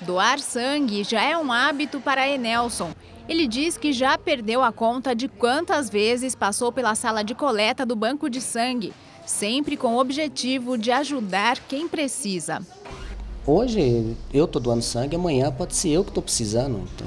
Doar sangue já é um hábito para Enelson. Ele diz que já perdeu a conta de quantas vezes passou pela sala de coleta do banco de sangue, sempre com o objetivo de ajudar quem precisa. Hoje eu estou doando sangue, amanhã pode ser eu que estou precisando, então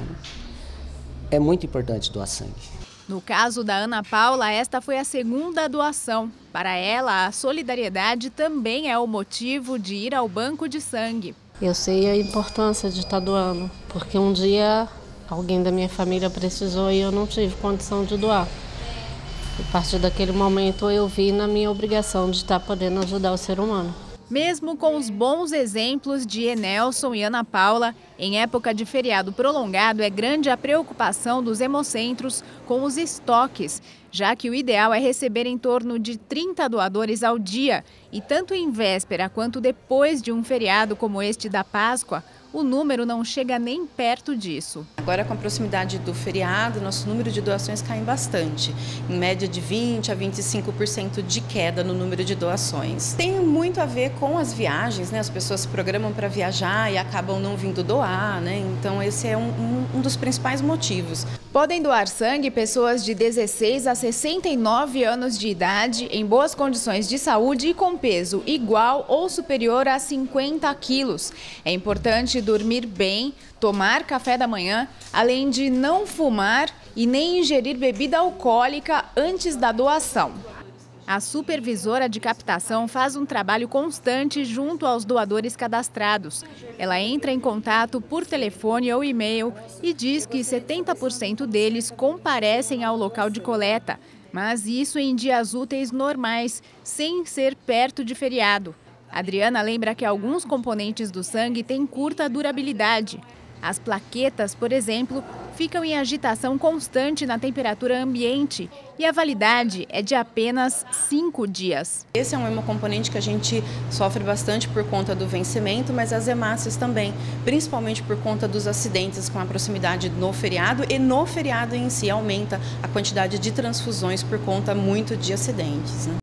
é muito importante doar sangue. No caso da Ana Paula, esta foi a segunda doação. Para ela, a solidariedade também é o motivo de ir ao banco de sangue. Eu sei a importância de estar doando, porque um dia alguém da minha família precisou e eu não tive condição de doar. E a partir daquele momento eu vi na minha obrigação de estar podendo ajudar o ser humano. Mesmo com os bons exemplos de Enelson e Ana Paula, em época de feriado prolongado é grande a preocupação dos hemocentros com os estoques, já que o ideal é receber em torno de 30 doadores ao dia. E tanto em véspera quanto depois de um feriado como este da Páscoa, o número não chega nem perto disso. Agora, com a proximidade do feriado, nosso número de doações cai bastante, em média de 20% a 25% de queda no número de doações. Tem muito a ver com as viagens, né? As pessoas se programam para viajar e acabam não vindo doar, né? Então esse é um dos principais motivos. Podem doar sangue pessoas de 16 a 69 anos de idade, em boas condições de saúde e com peso igual ou superior a 50 quilos. É importante dormir bem, tomar café da manhã, além de não fumar e nem ingerir bebida alcoólica antes da doação. A supervisora de captação faz um trabalho constante junto aos doadores cadastrados. Ela entra em contato por telefone ou e-mail e diz que 70% deles comparecem ao local de coleta, mas isso em dias úteis normais, sem ser perto de feriado. Adriana lembra que alguns componentes do sangue têm curta durabilidade. As plaquetas, por exemplo, ficam em agitação constante na temperatura ambiente e a validade é de apenas 5 dias. Esse é um hemocomponente que a gente sofre bastante por conta do vencimento, mas as hemácias também, principalmente por conta dos acidentes com a proximidade no feriado, e no feriado em si aumenta a quantidade de transfusões por conta muito de acidentes, né?